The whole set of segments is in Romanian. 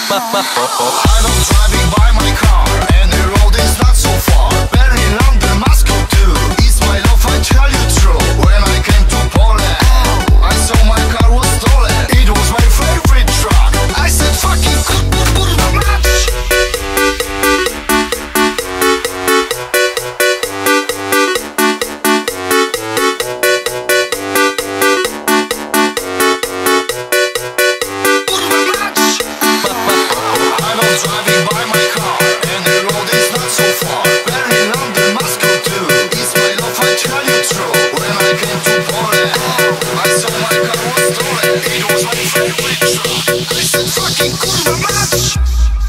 I was driving by my car, and the road is not so far. Berlin, London, Moscow too. It's my love, I tell you true. When I came to Poland, I saw my car was stolen. It was my favorite truck. I said fucking kurwa mać. Driving by my car, and the road is not so far. Berlin, London, Moscow too. It's my love, I tell you true. When I came to Poland, I saw my car was stolen. It was my favorite truck. I said fucking kurwa mać.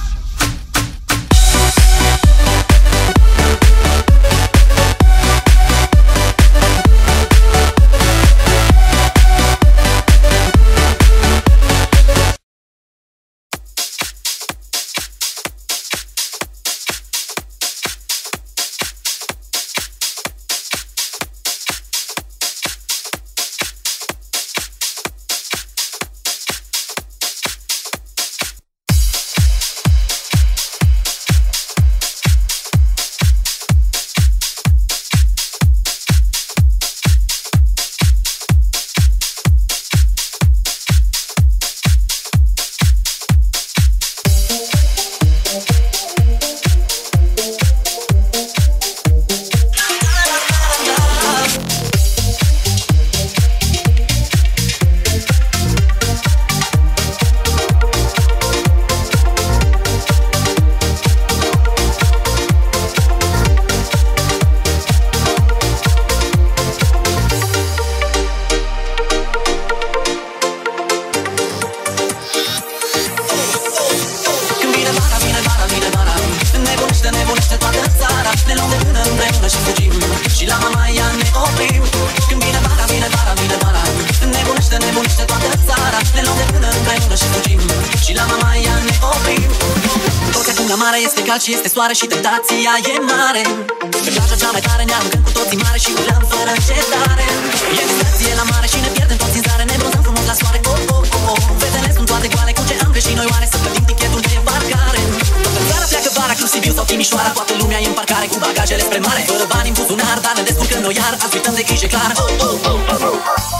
Și este soare și tentația e mare. Pe plaja cea mai tare ne aruncăm cu toții mare și urlăm fără încetare. E distracție la mare și ne pierdem toți în zare. Ne bronzăm frumos la soare, oh, oh, oh, oh. Fetele sunt toate goale, cu ce am greșit noi oare? Să plătim tichetul de embarcare. Toată țara pleacă vara, cu Sibiu sau Timișoara. Toată lumea e în parcare cu bagajele spre mare. Fără bani în buzunar, dar ne descurcăm noi iar. Azi uităm de grijă clar, oh, oh, oh, oh, oh.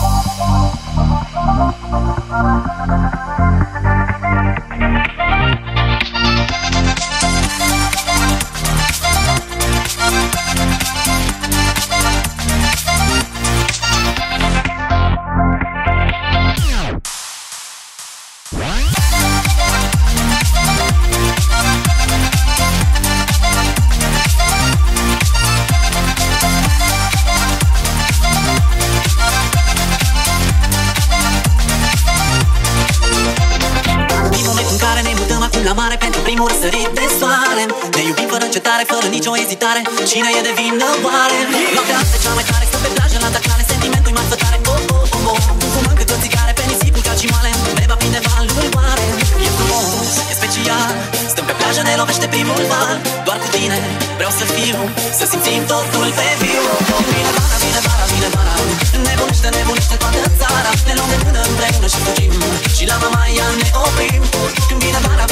La mare pentru primul răsărit de soare. Ne iubim fără încetare, fără nicio ezitare. Cine e de vină oare? Noaptea asta e cea mai tare, stăm pe plajă la taclare. Sentimentul-i mai fătare, oh, oh, oh, oh. Fumăm câte o țigare pe nisipul ca și moale. Beba prinde valul mare. E frumos, e special. Stăm pe plajă, ne lovește primul val. Doar cu tine vreau să fiu, să simțim totul pe viu. Vine vara, vine vara, vine vara. Nebunește, nebunește toată țara. Ne luăm de mână împreună și fugim. Și la Mamaia ne oprim. Când vine vara,